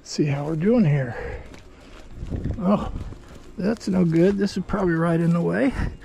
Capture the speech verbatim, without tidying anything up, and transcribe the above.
See how we're doing here. Oh, that's no good. This is probably right in the way.